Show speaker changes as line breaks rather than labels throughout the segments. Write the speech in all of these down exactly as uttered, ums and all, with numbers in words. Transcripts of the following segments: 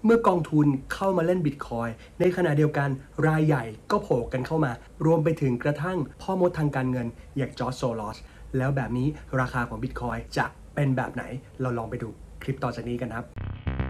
เมื่อกองทุนเข้ามาเล่นบิตคอยในขณะเดียวกันรายใหญ่ก็โผล่กันเข้ามารวมไปถึงกระทั่งพ่อมดทางการเงินอย่างจอร์จโซลอสแล้วแบบนี้ราคาของบิตคอยจะเป็นแบบไหนเราลองไปดูคลิปต่อจากนี้กันครับ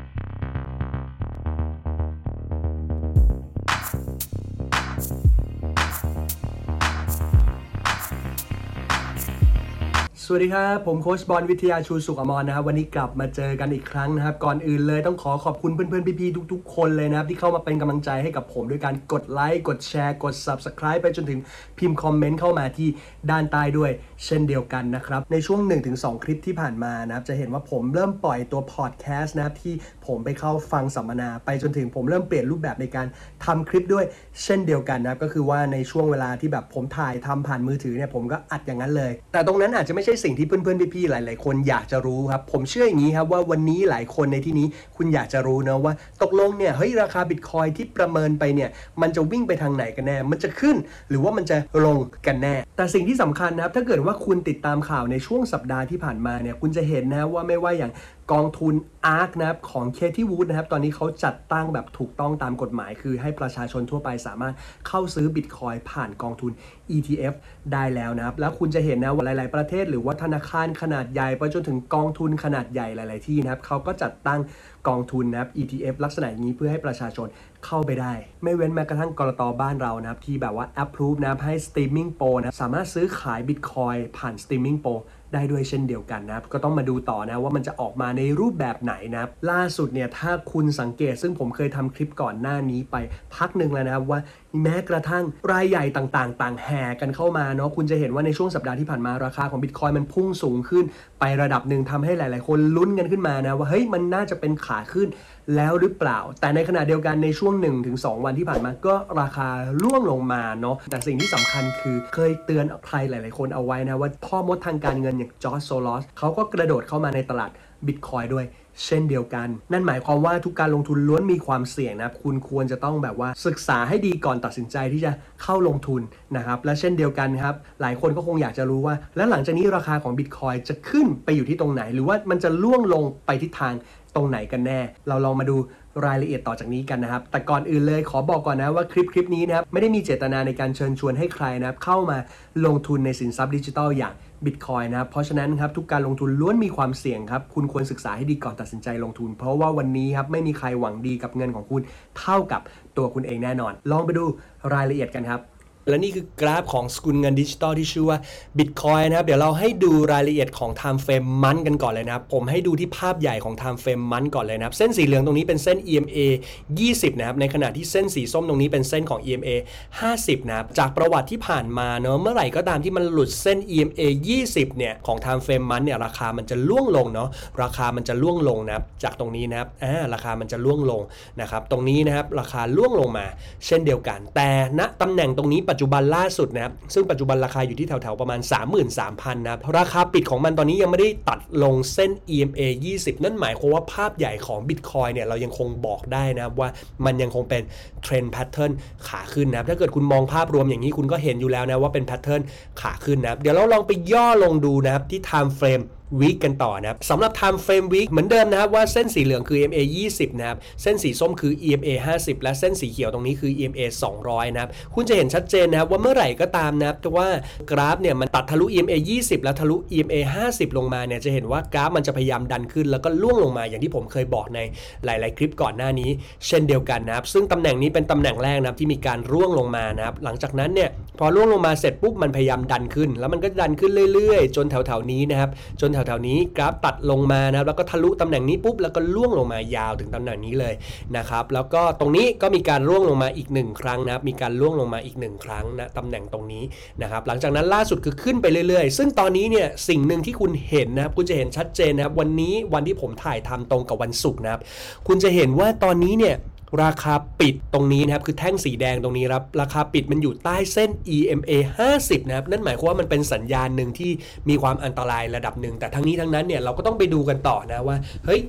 สวัสดีครับผมโค้ชบอลวิทยาชูสุขอมรนะครับวันนี้กลับมาเจอกันอีกครั้งนะครับก่อนอื่นเลยต้องขอขอบคุณเพื่อนๆพี่ๆทุกๆคนเลยนะครับที่เข้ามาเป็นกำลังใจให้กับผมด้วยการกดไลค์กดแชร์กด ซับสไครบ์ ไปจนถึงพิมพ์คอมเมนต์เข้ามาที่ด้านใต้ด้วยเช่นเดียวกันนะครับในช่วง หนึ่งถึงสอง คลิปที่ผ่านมานะครับจะเห็นว่าผมเริ่มปล่อยตัวพอดแคสต์นะครับที่ผมไปเข้าฟังสัมมนาไปจนถึงผมเริ่มเปลี่ยนรูปแบบในการทำคลิปด้วยเช่นเดียวกันนะครับก็คือว่าในช่วงเวลาที่แบบผมถ่ายทำผ่านมือถือเนี่ยผมก็อัดอย่างนั้นเลยแต่ตรงนั้นอาจจะไม่ใช่สิ่งที่เพื่อนๆพี่ๆหลายๆคนอยากจะรู้ครับผมเชื่ออย่างนี้ครับว่าวันนี้หลายคนในที่นี้คุณอยากจะรู้นะว่าตกลงเนี่ยเฮ้ยราคาบิตคอยที่ประเมินไปเนี่ยมันจะวิ่งไปทางไหนกันแน่มันจะขึ้นหรือว่ามันจะลงกันแน่แต่สิ่งที่สำคัญนะครับถ้าเกิดว่าคุณติดตามข่าวในช่วงสัปดาห์ที่ผ่านมาเนี่ยคุณจะเห็นนะว่าไม่ว่าอย่างกองทุน อาร์ค นะครับของ เค ที วูด นะครับตอนนี้เขาจัดตั้งแบบถูกต้องตามกฎหมายคือให้ประชาชนทั่วไปสามารถเข้าซื้อบิตคอยผ่านกองทุน อี ที เอฟ ได้แล้วนะครับแล้วคุณจะเห็นนะว่าหลายๆประเทศหรือว่าธนาคารขนาดใหญ่ไปจนถึงกองทุนขนาดใหญ่หลายๆที่นะครับเขาก็จัดตั้งกองทุนนะครับ อี ที เอฟ ลักษณะอย่างนี้เพื่อให้ประชาชนเข้าไปได้ไม่เว้นแม้กระทั่งกลต.บ้านเรานะครับที่แบบว่า approve นะครับให้ streaming pro นะสามารถซื้อขายบิตคอยผ่าน streaming pro ได้ด้วยเช่นเดียวกันนะครับก็ต้องมาดูต่อนะว่ามันจะออกมาในรูปแบบไหนนะครับล่าสุดเนี่ยถ้าคุณสังเกตซึ่งผมเคยทำคลิปก่อนหน้านี้ไปพักหนึ่งแล้วนะครับว่าแม้กระทั่งรายใหญ่ต่างๆต่างแห่กันเข้ามาเนาะคุณจะเห็นว่าในช่วงสัปดาห์ที่ผ่านมาราคาของบิตคอยมันพุ่งสูงขึ้นไประดับหนึ่งทำให้หลายๆคนลุ้นกันขึ้นมานะว่าเฮ้ยมันน่าจะเป็นขาขึ้นแล้วหรือเปล่าแต่ในขณะเดียวกันในช่วง หนึ่งถึงสอง วันที่ผ่านมาก็ราคาร่วงลงมาเนาะแต่สิ่งที่สำคัญคือเคยเตือนใครหลายๆคนเอาไว้นะว่าพ่อมดทางการเงินอย่างจอร์จโซลอสเขาก็กระโดดเข้ามาในตลาดบิตคอยด้วยเช่นเดียวกันนั่นหมายความว่าทุกการลงทุนล้วนมีความเสี่ยงนะคุณควรจะต้องแบบว่าศึกษาให้ดีก่อนตัดสินใจที่จะเข้าลงทุนนะครับและเช่นเดียวกันครับหลายคนก็คงอยากจะรู้ว่าแล้วหลังจากนี้ราคาของบิตคอยจะขึ้นไปอยู่ที่ตรงไหนหรือว่ามันจะล่วงลงไปทิศทางตรงไหนกันแน่เราลองมาดูรายละเอียดต่อจากนี้กันนะครับแต่ก่อนอื่นเลยขอบอกก่อนนะว่าคลิปคลิปนี้นะครับไม่ได้มีเจตนาในการเชิญชวนให้ใครนะครับเข้ามาลงทุนในสินทรัพย์ดิจิทัลอย่างบิตคอยนะครับเพราะฉะนั้นครับทุกการลงทุนล้วนมีความเสี่ยงครับคุณควรศึกษาให้ดีก่อนตัดสินใจลงทุนเพราะว่าวันนี้ครับไม่มีใครหวังดีกับเงินของคุณเท่ากับตัวคุณเองแน่นอนลองไปดูรายละเอียดกันครับและนี่คือกราฟของสกุลเงินดิจิตอลที่ชื่อว่า Bitcoin นะครับเดี๋ยวเราให้ดูรายละเอียดของ Time Frame Month กันก่อนเลยนะครับผมให้ดูที่ภาพใหญ่ของ Time Frame Month ก่อนเลยนะครับเส้นสีเหลืองตรงนี้เป็นเส้น อี เอ็ม เอ ยี่สิบนะครับในขณะที่เส้นสีส้มตรงนี้เป็นเส้นของ อี เอ็ม เอ ห้าสิบนะครับจากประวัติที่ผ่านมาเนอะเมื่อไหร่ก็ตามที่มันหลุดเส้น อี เอ็ม เอ ยี่สิบเนี่ยของ Time Frame Month เนี่ยราคามันจะล่วงลงเนาะราคามันจะล่วงลงนะครับจากตรงนี้นะครับอ่าราคามันจะล่วงลงนะครับตรงนี้นะครับราคาล่วงลงมาเช่นเดียวกันแต่ณตำแหน่งตรงนี้ปัจจุบันล่าสุดนะครับซึ่งปัจจุบันราคาอยู่ที่แถวๆประมาณ สามหมื่นสามพัน นะครับราคาปิดของมันตอนนี้ยังไม่ได้ตัดลงเส้น อี เอ็ม เอ ยี่สิบนั่นหมายความว่าภาพใหญ่ของ Bitcoin เนี่ยเรายังคงบอกได้นะครับว่ามันยังคงเป็นเทรนด์แพทเทิร์นขาขึ้นนะครับถ้าเกิดคุณมองภาพรวมอย่างนี้คุณก็เห็นอยู่แล้วนะว่าเป็นแพทเทิร์นขาขึ้นนะครับเดี๋ยวเราลองไปย่อลงดูนะครับที่ Time Frameวีคกันต่อนะครับสำหรับ Time Frame Week เหมือนเดิมนะครับว่าเส้นสีเหลืองคือ อี เอ็ม เอ ยี่สิบนะครับเส้นสีส้มคือ อี เอ็ม เอ ห้าสิบและเส้นสีเขียวตรงนี้คือ อี เอ็ม เอ สองร้อยนะครับคุณจะเห็นชัดเจนนะครับว่าเมื่อไหร่ก็ตามนะครับว่ากราฟเนี่ยมันตัดทะลุ อี เอ็ม เอ ยี่สิบแล้วทะลุ อี เอ็ม เอ ห้าสิบลงมาเนี่ยจะเห็นว่ากราฟมันจะพยายามดันขึ้นแล้วก็ล่วงลงมาอย่างที่ผมเคยบอกในหลายๆคลิปก่อนหน้านี้เช่นเดียวกันนะครับซึ่งตำแหน่งนี้เป็นตำแหน่งแรกนะครับที่มีการร่วงลงมานะครับหลังจากนั้นเนี่ยพอร่วงลงมาเสร็จปุ๊บมันพยายามดันขึ้นแล้วมันก็ดันขึ้นเรื่อยๆจนแถวๆนี้นะครับจนแถวๆนี้กราฟตัดลงมานะครับแล้วก็ทะลุตำแหน่งนี้ปุ๊บแล้วก็ล่วงลงมายาวถึงตำแหน่งนี้เลยนะครับแล้วก็ตรงนี้ก็มีการร่วงลงมาอีกหนึ่งครั้งนะครับมีการร่วงลงมาอีกหนึ่งครั้งนะตำแหน่งตรงนี้นะครับหลังจากนั้นล่าสุดคือขึ้นไปเรื่อยๆซึ่งตอนนี้เนี่ยสิ่งหนึ่งที่คุณเห็นนะครับคุณจะเห็นชัดเจนนะครับวันนี้วันที่ผมถ่ายทำตรงกับวันศุกร์นะครับคุณจะเห็นว่าตอนนี้เนี่ยราคาปิดตรงนี้นะครับคือแท่งสีแดงตรงนี้ครับราคาปิดมันอยู่ใต้เส้น อี เอ็ม เอ ห้าสิบนะครับนั่นหมายความว่ามันเป็นสัญญาณหนึ่งที่มีความอันตรายระดับหนึ่งแต่ทั้งนี้ทั้งนั้นเนี่ยเราก็ต้องไปดูกันต่อนะว่าเฮ้ย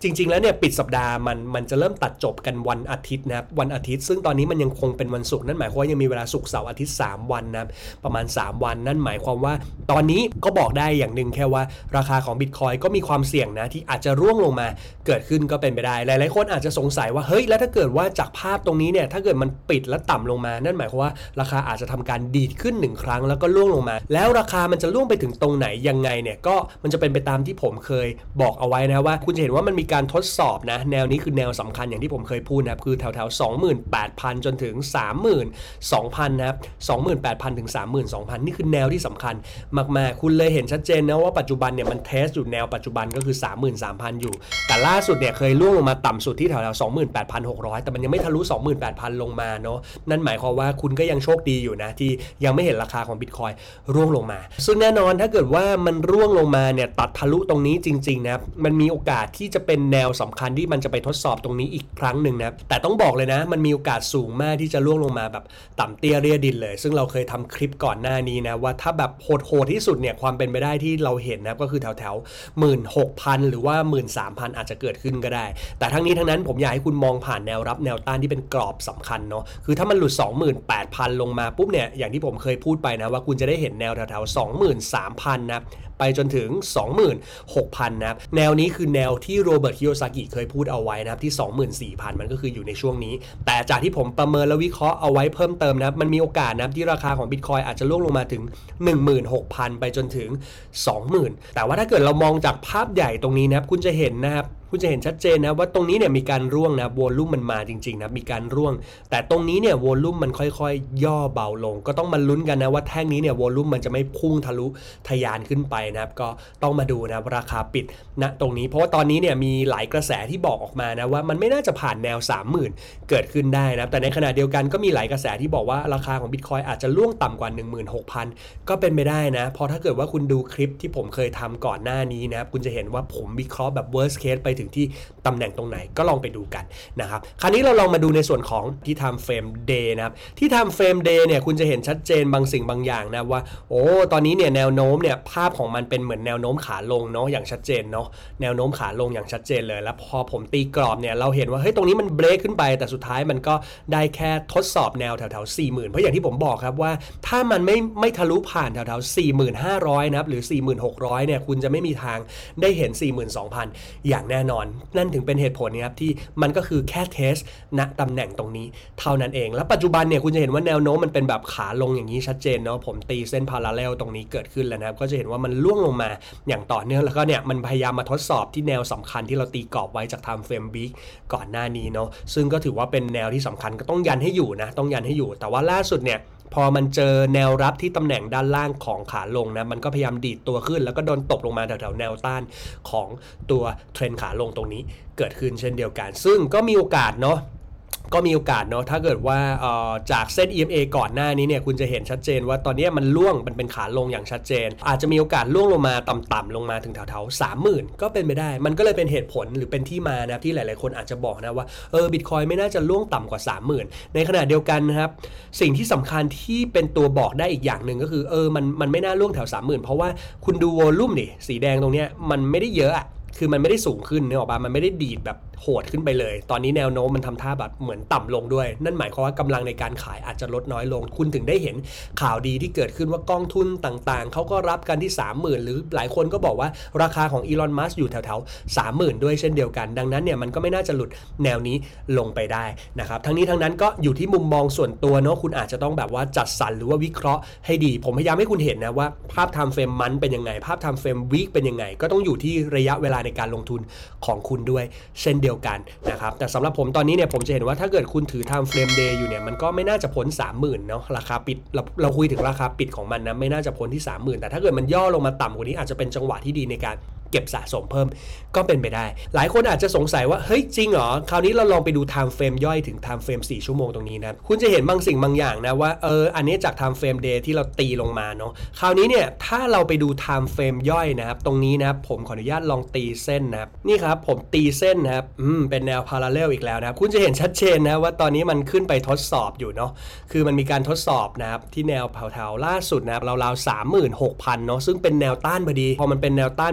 จริงๆแล้วเนี่ยปิดสัปดาห์มันมันจะเริ่มตัดจบกันวันอาทิตย์นะครับวันอาทิตย์ซึ่งตอนนี้มันยังคงเป็นวันศุกร์นั่นหมายความว่ายังมีเวลาศุกร์เสาร์อาทิตย์สามวันนะครับประมาณสามวันนั่นหมายความว่าตอนนี้ก็บอกได้อย่างนึงแค่ว่าราคาของ Bitcoin ก็มีความเสี่ยงนะที่อาจจะร่วงลงมาเกิดขึ้นก็เป็นไปได้หลายๆคนอาจจะสงสัยว่าเฮ้ยแล้วถ้าเกิดว่าจากภาพตรงนี้เนี่ยถ้าเกิดมันปิดแล้วต่ำลงมานั่นหมายความว่าราคาอาจจะทำการดีดขึ้นหนึ่งครั้งแล้วก็ร่วงลงมาแล้วราคามันจะร่วงไปถึงตรงไหนยังไงเนี่ยก็มันจะเป็นไปตามที่ผมเคยบอกเอาไว้นะว่าคุณจะเห็นว่ามันมีการทดสอบนะแนวนี้คือแนวสำคัญอย่างที่ผมเคยพูดนะครับคือแถวๆ สองหมื่นแปดพัน จนถึง สามหมื่นสองพัน นะครับ สองหมื่นแปดพัน ถึง สามหมื่นสองพัน นี่คือแนวที่สำคัญมากๆคุณเลยเห็นชัดเจนนะว่าปัจจุบันเนี่ยมันเทสอยู่แนวปัจจุบันก็คือ สามหมื่นสามพัน อยู่แต่ล่าสุดเนี่ยเคยร่วงลงมาต่ำสุดที่แถวๆ สองหมื่นแปดพันหกร้อย แต่มันยังไม่ทะลุ สองหมื่นแปดพัน ลงมาเนาะนั่นหมายความว่าคุณก็ยังโชคดีอยู่นะที่ยังไม่เห็นราคาของ Bitcoin ร่วงลงมาซึ่งแน่นอนถ้าเกิดว่ามันร่วงลงมาเนี่ยตัดทะลุตรงนี้จริงๆนะมันมีโอกาสที่จะเป็นแนวสำคัญที่มันจะไปทดสอบตรงนี้อีกครั้งหนึ่งนะแต่ต้องบอกเลยนะมันมีโอกาสสูงมากที่จะร่วงลงมาแบบต่ำเตี้ยเรียดินเลยซึ่งเราเคยทำคลิปก่อนหน้านี้นะว่าถ้าแบบโหดๆที่สุดเนี่ยความเป็นไปได้ที่เราเห็นนะก็คือแถวๆ หนึ่งหมื่นหกพัน หรือว่า หนึ่งหมื่นสามพัน อาจจะเกิดขึ้นก็ได้แต่ทั้งนี้ทั้งนั้นผมอยากให้คุณมองผ่านแนวรับแนวต้านที่เป็นกรอบสำคัญเนาะคือถ้ามันหลุด สองหมื่นแปดพัน ลงมาปุ๊บเนี่ยอย่างที่ผมเคยพูดไปนะว่าคุณจะได้เห็นแนวแถวๆ สองหมื่นสามพัน นะไปจนถึง สองหมื่นหกพัน นะครับแนวนี้คือแนวที่โรเบิร์ตคิโยซากิเคยพูดเอาไว้นะครับที่ สองหมื่นสี่พัน มันก็คืออยู่ในช่วงนี้แต่จากที่ผมประเมินและวิเคราะห์เอาไว้เพิ่มเติมนะครับมันมีโอกาสนะครับที่ราคาของ Bitcoin อาจจะล่วงลงมาถึง หนึ่งหมื่นหกพัน ไปจนถึง สองหมื่น แต่ว่าถ้าเกิดเรามองจากภาพใหญ่ตรงนี้นะครับคุณจะเห็นนะครับคุณจะเห็นชัดเจนนะว่าตรงนี้เนี่ยมีการร่วงนะวอลลุ่มมันมาจริงๆนะมีการร่วงแต่ตรงนี้เนี่ยวอลลุ่มมันค่อยๆย่อเบาลงก็ต้องมาลุ้นกันนะว่าแท่งนี้เนี่ยวอลลุ่มมันจะไม่พุ่งทะลุทะยานขึ้นไปนะครับก็ต้องมาดูนะราคาปิดณตรงนี้เพราะว่าตอนนี้เนี่ยมีหลายกระแสที่บอกออกมานะว่ามันไม่น่าจะผ่านแนว สามหมื่น เกิดขึ้นได้นะแต่ในขณะเดียวกันก็มีหลายกระแสที่บอกว่าราคาของ Bitcoin อาจจะล่วงต่ำกว่า หนึ่งหมื่นหกพัน ก็เป็นไปได้นะเพราะถ้าเกิดว่าคุณดูคลิปที่ผมเคยทำก่อนหน้านี้นะครับคุณจะเห็นว่าผมวิเคราะห์แบบ worst case ไปถึงที่ตำแหน่งตรงไหนก็ลองไปดูกันนะครับคราวนี้เราลองมาดูในส่วนของที่ time frame day นะครับที่ time frame day เนี่ยคุณจะเห็นชัดเจนบางสิ่งบางอย่างนะว่าโอ้ตอนนี้เนี่ยแนวโน้มเนี่ยภาพของมันเป็นเหมือนแนวโน้มขาลงเนาะอย่างชัดเจนเนาะแนวโน้มขาลงอย่างชัดเจนเลยแล้วพอผมตีกรอบเนี่ยเราเห็นว่าเฮ้ยตรงนี้มันเบรกขึ้นไปแต่สุดท้ายมันก็ได้แค่ทดสอบแนวแถวๆ สี่หมื่น เพราะอย่างที่ผมบอกครับว่าถ้ามันไม่ไม่ทะลุผ่านแถวๆ สี่หมื่นห้าร้อย นะครับหรือ สี่หมื่นหกร้อย เนี่ยคุณจะไม่มีทางได้เห็น สี่หมื่นสองพัน อย่างแน่นอนนั่นถึงเป็นเหตุผลนะครับที่มันก็คือแค่เทสณตำแหน่งตรงนี้เท่านั้นเองแล้วปัจจุบันเนี่ยคุณจะเห็นว่าแนวโน้มมันเป็นแบบขาลงอย่างนี้ชัดเจนเนาะผมตีเส้นพาราเรลตรงนี้เกิดขึ้นแล้วนะครับก็จะเห็นว่ามันล่วงลงมาอย่างต่อเนื่องแล้วก็เนี่ยมันพยายามมาทดสอบที่แนวสำคัญที่เราตีกรอบไว้จาก time frame week ก่อนหน้านี้เนาะซึ่งก็ถือว่าเป็นแนวที่สำคัญก็ต้องยันให้อยู่นะต้องยันให้อยู่แต่ว่าล่าสุดเนี่ยพอมันเจอแนวรับที่ตำแหน่งด้านล่างของขาลงนะมันก็พยายามดีดตัวขึ้นแล้วก็โดนตกลงมาแถวๆแนวต้านของตัวเทรนขาลงตรงนี้เกิดขึ้นเช่นเดียวกันซึ่งก็มีโอกาสเนาะก็มีโอกาสเนาะถ้าเกิดว่าจากเส้น อี เอ็ม เอ ก่อนหน้านี้เนี่ยคุณจะเห็นชัดเจนว่าตอนนี้มันล่วงมันเป็นขาลงอย่างชัดเจนอาจจะมีโอกาสล่วงลงมาต่ำๆลงมาถึงแถวๆ สามหมื่น ก็เป็นไปได้มันก็เลยเป็นเหตุผลหรือเป็นที่มานะที่หลายๆคนอาจจะบอกนะว่าเออ Bitcoin ไม่น่าจะล่วงต่ำกว่า สามหมื่น ในขณะเดียวกันนะครับสิ่งที่สำคัญที่เป็นตัวบอกได้อีกอย่างหนึ่งก็คือเออมันมันไม่น่าล่วงแถว สามหมื่น เพราะว่าคุณดูวอลลุ่มดิสีแดงตรงนี้มันไม่ได้เยอะอะคือมันไม่ได้สูงขึ้นเนี่ยออกมามันไม่ได้ดีดแบบโหดขึ้นไปเลยตอนนี้แนวโน้มมันทำท่าแบบเหมือนต่ำลงด้วยนั่นหมายความว่ากำลังในการขายอาจจะลดน้อยลงคุณถึงได้เห็นข่าวดีที่เกิดขึ้นว่ากองทุนต่างๆเขาก็รับกันที่ สามหมื่น หรือหลายคนก็บอกว่าราคาของอีลอนมัสก์อยู่แถวๆ สามหมื่น ด้วยเช่นเดียวกันดังนั้นเนี่ยมันก็ไม่น่าจะหลุดแนวนี้ลงไปได้นะครับทั้งนี้ทั้งนั้นก็อยู่ที่มุมมองส่วนตัวเนาะคุณอาจจะต้องแบบว่าจัดสรรหรือว่าวิเคราะห์ให้ดีผมพยายามให้คุณเห็นนะว่าภาพ time frame มันเป็นยังไงภาพ time frame week เป็นยังไงก็ต้องอยู่ที่ระยะเวลาในการลงทุนของคุณด้วยเช่นเดียวกันนะครับแต่สำหรับผมตอนนี้เนี่ยผมจะเห็นว่าถ้าเกิดคุณถือ time frame day อยู่เนี่ยมันก็ไม่น่าจะพ้น สามหมื่น เนาะราคาปิดเราเราคุยถึงราคาปิดของมันนะไม่น่าจะพ้นที่ สามหมื่น แต่ถ้าเกิดมันย่อลงมาต่ำกว่านี้อาจจะเป็นจังหวะที่ดีในการเก็บสะสมเพิ่มก็เป็นไปได้หลายคนอาจจะสงสัยว่าเฮ้ยจริงเหรอคราวนี้เราลองไปดู time frame ย่อยถึง time frame สี่ชั่วโมงตรงนี้นะคุณจะเห็นบางสิ่งบางอย่างนะว่าเอออันนี้จาก time frame day ที่เราตีลงมาเนาะคราวนี้เนี่ยถ้าเราไปดู time frame ย่อยนะครับตรงนี้นะครับผมขออนุญาตลองตีเส้นนะครับนี่ครับผมตีเส้นนะครับอืมเป็นแนว parallel อีกแล้วนะครับคุณจะเห็นชัดเจนนะว่าตอนนี้มันขึ้นไปทดสอบอยู่เนาะคือมันมีการทดสอบนะครับที่แนวแถวๆล่าสุดนะครับราวๆ สามหมื่นหกพัน เนาะซึ่งเป็นแนวต้านพอดีพอมันเป็นแนวต้านปุ๊บมันก็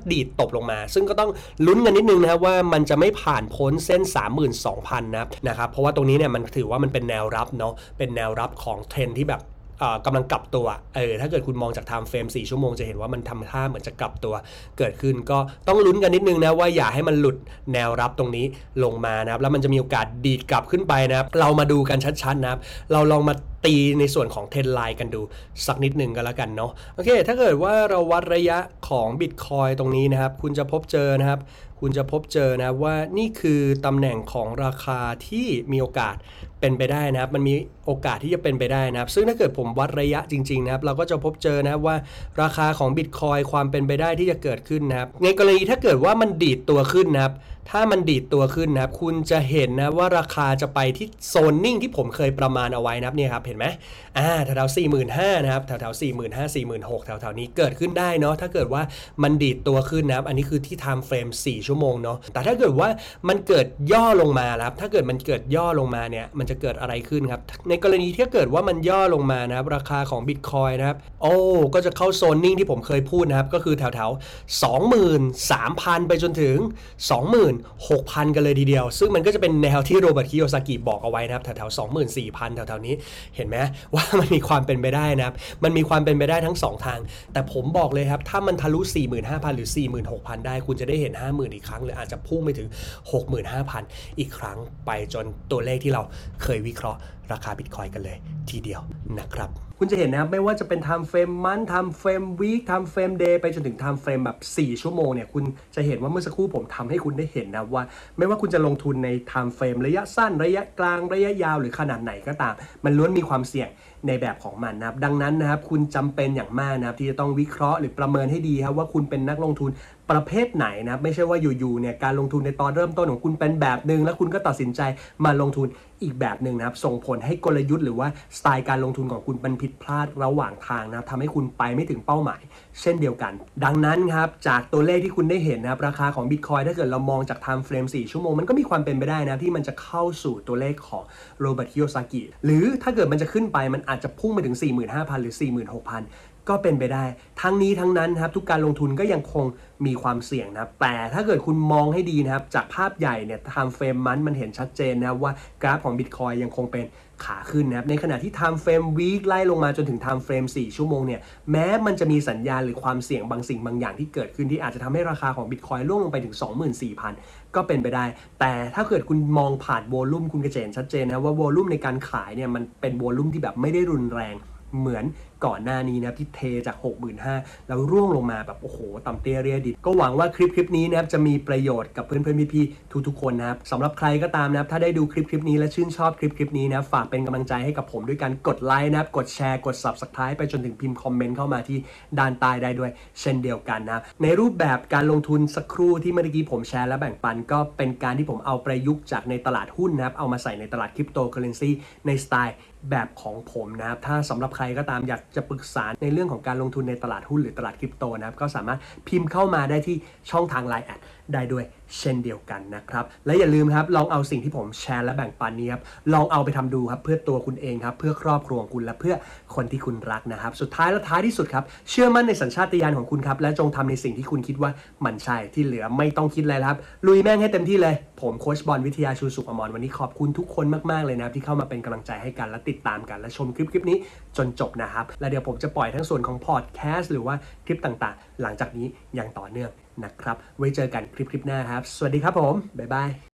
ดีดตบลงมาซึ่งก็ต้องลุ้นกันนิดนึงนะครับว่ามันจะไม่ผ่านพ้นเส้น สามหมื่นสองพัน นะครับนะครับเพราะว่าตรงนี้เนี่ยมันถือว่ามันเป็นแนวรับเนาะเป็นแนวรับของเทรนที่แบบกำลังกลับตัวเออถ้าเกิดคุณมองจากไทม์เฟรมสี่ชั่วโมงจะเห็นว่ามันทำท่าเหมือนจะกลับตัวเกิดขึ้นก็ต้องลุ้นกันนิดนึงนะว่าอย่าให้มันหลุดแนวรับตรงนี้ลงมานะครับแล้วมันจะมีโอกาสดีดกลับขึ้นไปนะครับเรามาดูกันชัดๆนะครับเราลองมาตีในส่วนของเทรนไลน์กันดูสักนิดหนึ่งกันแล้วกันเนาะโอเคถ้าเกิดว่าเราวัดระยะของ Bitcoin ตรงนี้นะครับคุณจะพบเจอนะครับคุณจะพบเจอนะว่านี่คือตำแหน่งของราคาที่มีโอกาสเป็นไปได้นะครับมันมีโอกาสที่จะเป็นไปได้นะครับซึ่งถ้าเกิดผมวัดระยะจริงๆนะครับเราก็จะพบเจอนะว่าราคาของ Bitcoin ความเป็นไปได้ที่จะเกิดขึ้นนะครับในกรณีถ้าเกิดว่ามันดีดตัวขึ้นนะครับถ้ามันดีดตัวขึ้นนะครับคุณจะเห็นนะว่าราคาจะไปที่โซนนิ่งที่ผมเคยประมาณเอาไว้นะครับเนี่ยครับเห็นไหมอ่าแถวๆ สี่หมื่นห้าพัน นะครับแถวๆ สี่หมื่นห้าพัน สี่หมื่นหกพัน แถวๆนี้เกิดขึ้นได้เนาะถ้าเกิดว่ามันดีดตัวขึ้นนะครับอันนี้คือที่ไทม์เฟรมสี่ชั่วโมงเนาะแต่ถ้าเกิดว่ามันเกิดย่อลงมาครับถ้าเกิดมันเกิดย่อลงมาเนี่ยมันจะเกิดอะไรขึ้นครับในกรณีที่เกิดว่ามันย่อลงมานะครับราคาของ Bitcoin นะครับโอ้ก็จะเข้าโซนนิ่งที่ผมเคยพูดนะครับก็คือแถวๆ สองหมื่นสามพัน ไปจนถึง สองหมื่นหกพัน กันเลยทีเดียวซึ่งมันก็จะเป็นแนวที่โรเบิร์ต คิโยซากิบอกเอาไว้นะครับแถวๆ สองหมื่นสี่พัน แถวๆนี้เห็นไหมว่ามันมีความเป็นไปได้นะครับมันมีความเป็นไปได้ทั้งสองทางแต่ผมบอกเลยครับถ้ามันทะลุ สี่หมื่นห้าพัน หรือ สี่หมื่นหกพัน ได้คุณจะได้เห็น ห้าหมื่น อีกครั้งหรืออาจจะพุ่งไปถึง หกหมื่นห้าพัน อีกครั้งไปจนตัวเลขที่เราเคยวิเคราะห์ราคา Bitcoin กันเลยทีเดียวนะครับคุณจะเห็นนะครับไม่ว่าจะเป็น time frame month time frame week time frame day ไปจนถึง time frame แบบสี่ชั่วโมงเนี่ยคุณจะเห็นว่าเมื่อสักครู่ผมทำให้คุณได้เห็นนะว่าไม่ว่าคุณจะลงทุนใน time frame ระยะสั้นระยะกลางระยะยาวหรือขนาดไหนก็ตามมันล้วนมีความเสี่ยงในแบบของมันนะครับดังนั้นนะครับคุณจำเป็นอย่างมากนะครับที่จะต้องวิเคราะห์หรือประเมินให้ดีครับว่าคุณเป็นนักลงทุนประเภทไหนนะครับไม่ใช่ว่าอยู่ๆเนี่ยการลงทุนในตอนเริ่มต้นของคุณเป็นแบบนึงแล้วคุณก็ตัดสินใจมาลงทุนอีกแบบนึงนะครับส่งผลให้กลยุทธ์หรือว่าสไตล์การลงทุนของคุณมันผิดพลาดระหว่างทางนะครับทำให้คุณไปไม่ถึงเป้าหมายเช่นเดียวกันดังนั้นครับจากตัวเลขที่คุณได้เห็นนะครับราคาของ Bitcoin ถ้าเกิดเรามองจาก time frame สี่ชั่วโมงมันก็มีความเป็นไปได้นะที่มันจะเข้าสู่ตัวเลขของโรเบิร์ต คิโยซากิหรือถ้าเกิดมันจะขึ้นไปมันอาจจะพุ่งไปถึง สี่หมื่นห้าพัน หรือ สี่หมื่นหกพันก็เป็นไปได้ทั้งนี้ทั้งนั้นครับทุกการลงทุนก็ยังคงมีความเสี่ยงนะครับแต่ถ้าเกิดคุณมองให้ดีนะครับจากภาพใหญ่เนี่ย time frame มันมันเห็นชัดเจนนะครับว่ากราฟของ Bitcoin ยังคงเป็นขาขึ้นนะครับในขณะที่ time frame week ไล่ลงมาจนถึง time frame สี่ชั่วโมงเนี่ยแม้มันจะมีสัญญาณหรือความเสี่ยงบางสิ่งบางอย่างที่เกิดขึ้นที่อาจจะทำให้ราคาของ Bitcoin ร่วงลงไปถึง สองหมื่นสี่พัน ก็เป็นไปได้แต่ถ้าเกิดคุณมองผ่านโวลุ่มคุณก็จะเห็นชัดเจนนะว่าโวลุ่มในการขายเนี่ยมันเป็นโวลุ่มที่แบบไม่ได้รุนแรงเหมือนก่อนหน้านี้นะครับที่เทจาก หกหมื่นห้าพัน แล้วร่วงลงมาแบบโอ้โหต่ำเตี้ยเรียดินก็หวังว่าคลิปคลิปนี้นะครับจะมีประโยชน์กับเพื่อนเพื่อนพี่ๆทุกๆคนนะครับสำหรับใครก็ตามนะครับถ้าได้ดูคลิปคลิปนี้และชื่นชอบคลิปคลิปนี้นะฝากเป็นกำลังใจให้กับผมด้วยการกดไลค์นะครับกดแชร์กด Subscribe ไปจนถึงพิมพ์คอมเมนต์เข้ามาที่ด้านใต้ได้ด้วยเช่นเดียวกันนะในรูปแบบการลงทุนสักครู่ที่เมื่อกี้ผมแชร์และแบ่งปันก็เป็นการที่ผมเอาประยุกต์จากในตลาดหุ้นนะครับเอามาใส่ในตลาดคริปโตเคอเรนซีในสไตล์แบบของผมนะครับถ้าสำหรับใครก็ตามอยากจะปรึกษาในเรื่องของการลงทุนในตลาดหุ้นหรือตลาดคริปโตนะครับก็สามารถพิมพ์เข้ามาได้ที่ช่องทาง ไลน์ แอดได้ด้วยเช่นเดียวกันนะครับและอย่าลืมครับลองเอาสิ่งที่ผมแชร์และแบ่งปันนี้ครับลองเอาไปทำดูครับเพื่อตัวคุณเองครับเพื่อครอบครัวของคุณและเพื่อคนที่คุณรักนะครับสุดท้ายและท้ายที่สุดครับเชื่อมั่นในสัญชาตญาณของคุณครับและจงทำในสิ่งที่คุณคิดว่ามันใช่ที่เหลือไม่ต้องคิดอะไรแล้วครับลุยแม่งให้เต็มที่เลยผมโค้ชบอลวิทยาชูสุขอมรวันนี้ขอบคุณทุกคนมากๆเลยนะครับที่เข้ามาเป็นกำลังใจให้กันและติดตามกันและชมคลิปคลิปนี้จนจบนะครับและเดี๋ยวผมจะปล่อยทั้งส่วนของพอดแคสต์หรือว่าคลิปต่างๆหลังจากนี้อย่างต่อเนื่องนะครับไว้เจอกันคลิปคลิปหน้าครับสวัสดีครับผมบ๊ายบาย